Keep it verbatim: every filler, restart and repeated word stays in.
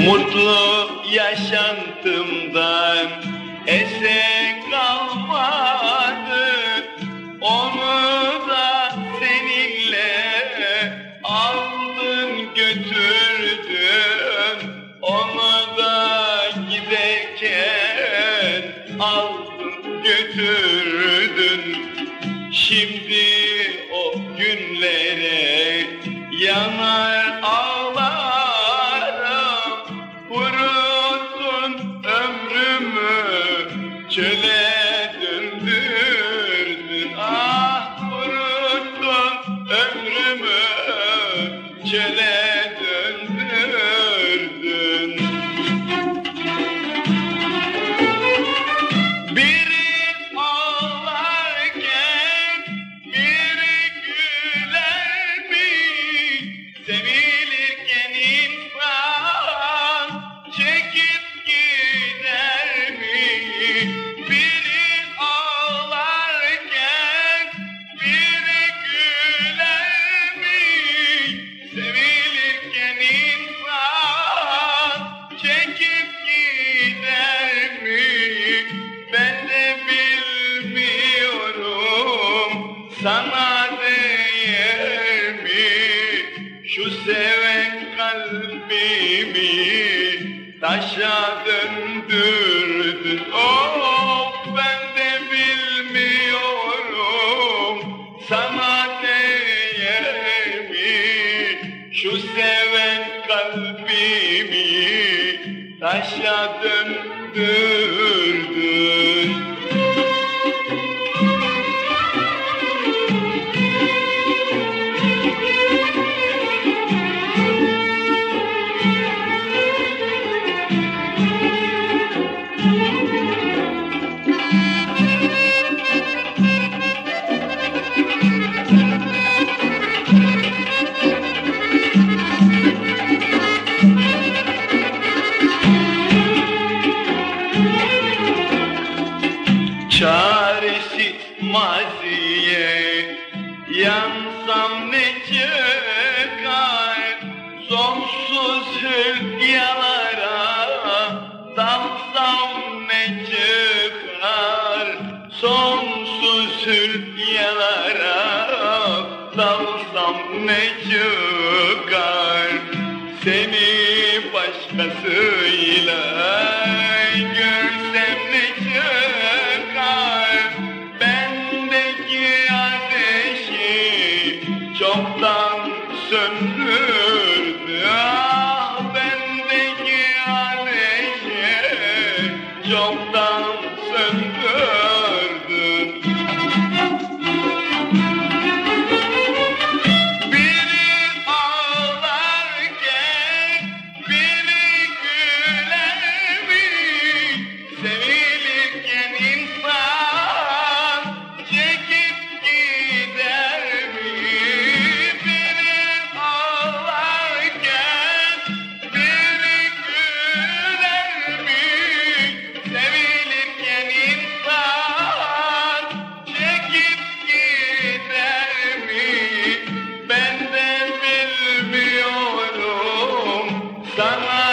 Mutlu yaşantımdan eser kalmadı. Onu da seninle aldın götürdün. Onu da giderken aldın götürdün. Şimdi o günlere yanar ağlarım. Vurursun ömrümü çöle döndürdün. Ah vurursun ömrümü çöle döndürdün. Biri ağlarken biri güler mi? Sevilirken insan çekip gider mi? Biri ağlarken biri güler mi? Sevilirken insan çekip gider mi? Ben de bilmiyorum sana değer mi? Şu seven kalbimi taşa döndürdün. Oh ben de bilmiyorum sana değer mi? Şu seven kalbimi taşa döndürdün. Çaresiz maziye yansam ne çıkar? Sonsuz hülyalara dalsam ne çıkar? Sonsuz hülyalara dalsam ne çıkar? Seni başkasıyla görsem ne çıkar? Bendeki ateşi çoktan söndürdü. Ah bendeki ateşi çoktan söndürdün. Biri ağlarken biri güler mi? Sevilirken insan çekip gider mi? Biri ağlarken biri güler mi? Sevilirken insan çekip gider mi? Ben de bilmiyorum sana